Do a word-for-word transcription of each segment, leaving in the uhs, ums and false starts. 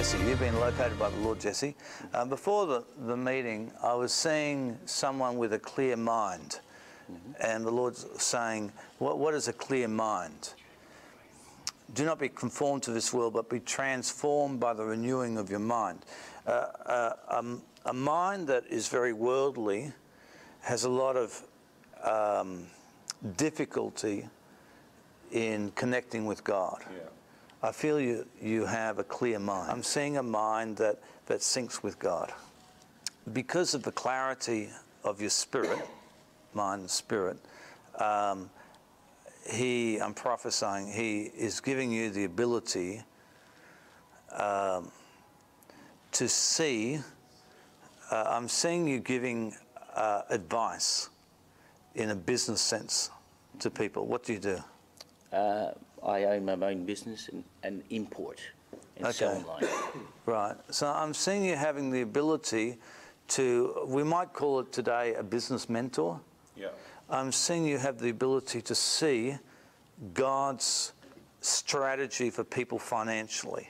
Jesse. You've been located by the Lord, Jesse. Um, before the, the meeting, I was seeing someone with a clear mind. Mm-hmm. And the Lord's saying, what, what is a clear mind? Do not be conformed to this world, but be transformed by the renewing of your mind. Uh, uh, um, a mind that is very worldly has a lot of um, difficulty in connecting with God. Yeah. I feel you, you have a clear mind. I'm seeing a mind that, that syncs with God. Because of the clarity of your spirit, mind and spirit, um, he, I'm prophesying, he is giving you the ability um, to see. Uh, I'm seeing you giving uh, advice in a business sense to people. What do you do? Uh, I own my own business and, and import and Okay. sell online. Right. So I'm seeing you having the ability to, we might call it today a business mentor. Yeah. I'm seeing you have the ability to see God's strategy for people financially.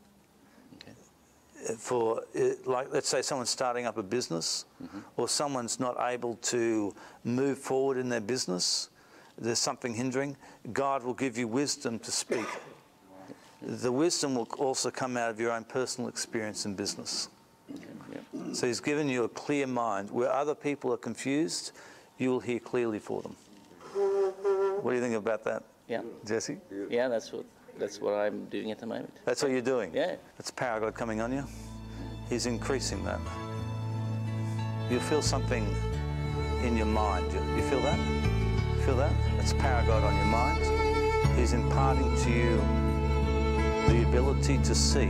Okay. For, like, let's say someone's starting up a business, mm-hmm. or someone's not able to move forward in their business. There's something hindering. God will give you wisdom to speak. The wisdom will also come out of your own personal experience in business. Okay. Yep. So he's given you a clear mind. Where other people are confused, you will hear clearly for them. What do you think about that? Yeah. Jesse? Yeah, that's what that's what I'm doing at the moment. That's what you're doing? Yeah. That's power of God coming on you. He's increasing that. You'll feel something in your mind. You, you feel that? Feel that? That's power of God on your mind. He's imparting to you the ability to see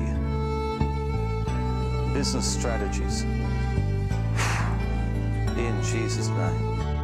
business strategies. In Jesus' name.